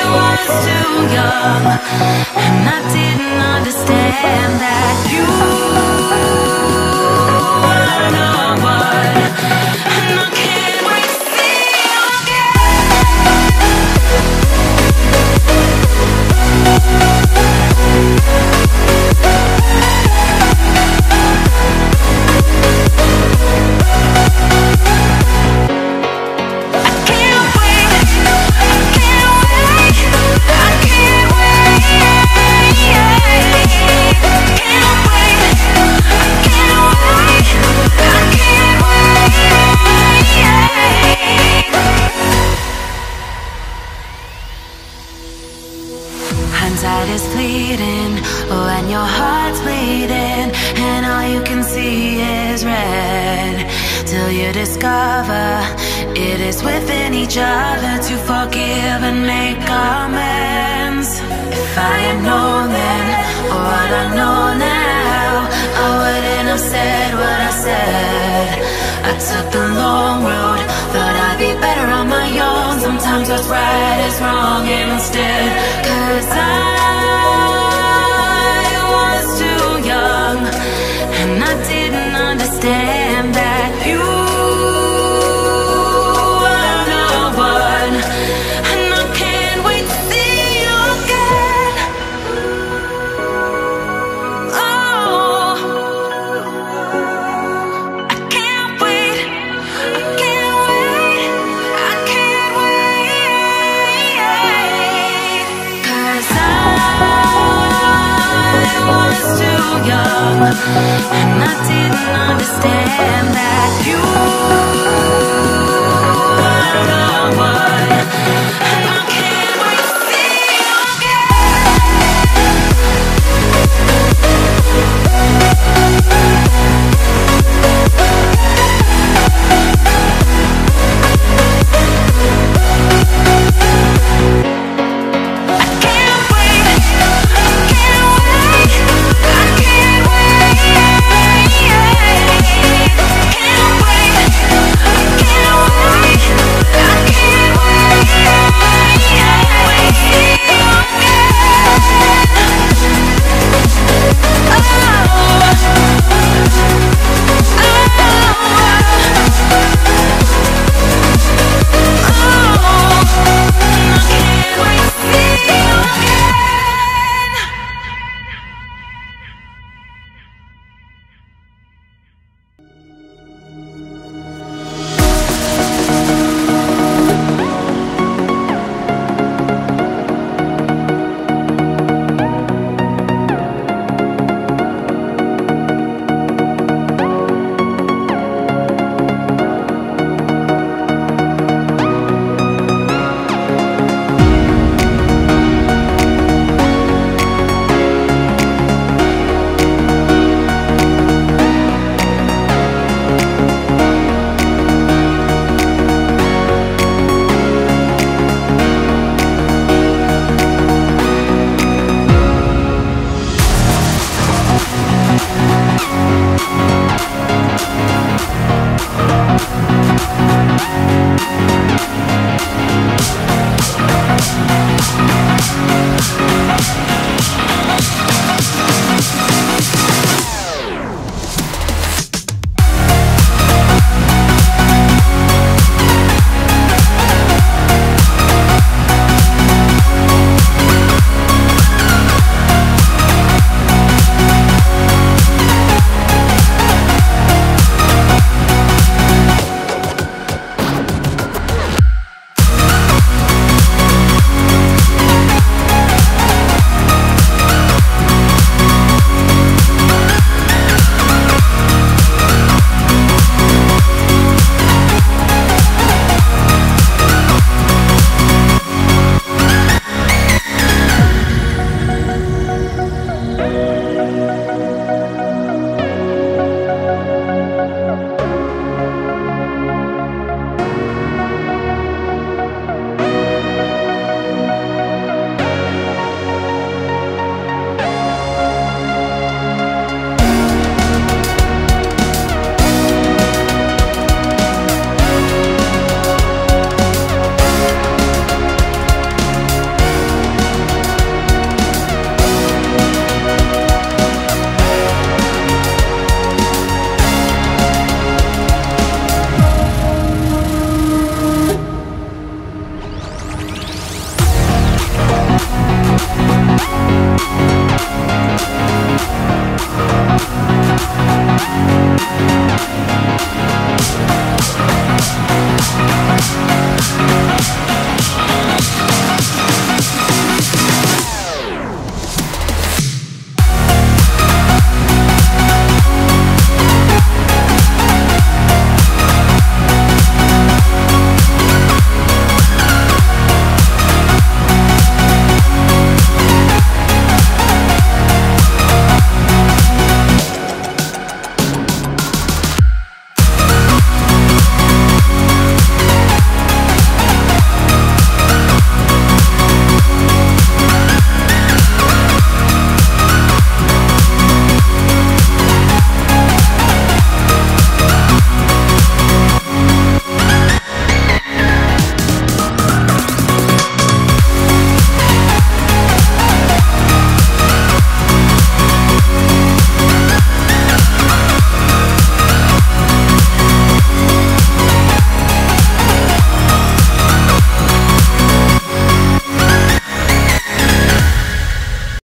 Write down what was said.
was too young, and I didn't understand that you were the one, and I can't wait to see you hindsight is fleeting when your heart's bleeding and all you can see is red, till you discover it is within each other to forgive and make amends. If I had known then what I know now, I wouldn't have said what I said. I took the long road, thought I'd be better on my own. Sometimes what's right is wrong instead, 'cause I was too young, and I didn't understand that you were the one, and I can't wait to see you again. Oh, I can't wait, I can't wait, I can't wait, 'cause I was too young, and I didn't understand that you were the one, and I can't wait to see you can't wait.